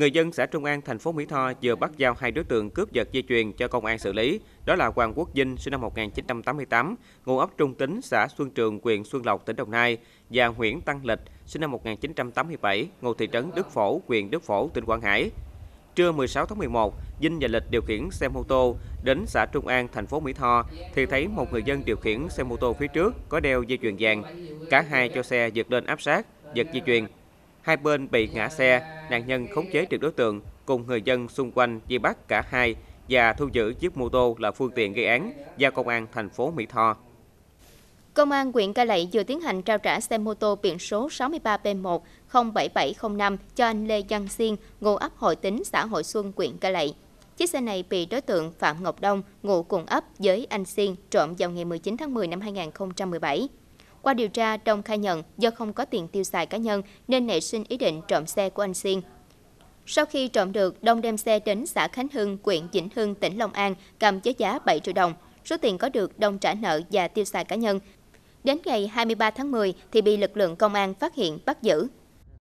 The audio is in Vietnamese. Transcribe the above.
Người dân xã Trung An, thành phố Mỹ Tho vừa bắt giao hai đối tượng cướp giật dây chuyền cho công an xử lý. Đó là Hoàng Quốc Vinh, sinh năm 1988, ngụ ấp Trung Tính, xã Xuân Trường, huyện Xuân Lộc, tỉnh Đồng Nai, và Nguyễn Tăng Lịch, sinh năm 1987, ngụ thị trấn Đức Phổ, huyện Đức Phổ, tỉnh Quảng Ngãi. Trưa 16 tháng 11, Vinh và Lịch điều khiển xe mô tô đến xã Trung An, thành phố Mỹ Tho thì thấy một người dân điều khiển xe mô tô phía trước có đeo dây chuyền vàng. Cả hai cho xe vượt lên áp sát, giật dây chuyền. Hai bên bị ngã xe, nạn nhân khống chế được đối tượng cùng người dân xung quanh vây bắt cả hai và thu giữ chiếc mô tô là phương tiện gây án, giao công an thành phố Mỹ Tho. Công an huyện Cai Lậy vừa tiến hành trao trả xe mô tô biển số 63P1 07705 cho anh Lê Văn Xiên, ngụ ấp Hội Tính, xã Hội Xuân, huyện Cai Lậy. Chiếc xe này bị đối tượng Phạm Ngọc Đông, ngụ cùng ấp với anh Xiên trộm vào ngày 19 tháng 10 năm 2017. Qua điều tra, Đông khai nhận do không có tiền tiêu xài cá nhân nên nảy sinh ý định trộm xe của anh Xiên. Sau khi trộm được, Đông đem xe đến xã Khánh Hưng, huyện Vĩnh Hưng, tỉnh Long An, cầm với giá 7 triệu đồng. Số tiền có được, Đông trả nợ và tiêu xài cá nhân. Đến ngày 23 tháng 10 thì bị lực lượng công an phát hiện bắt giữ.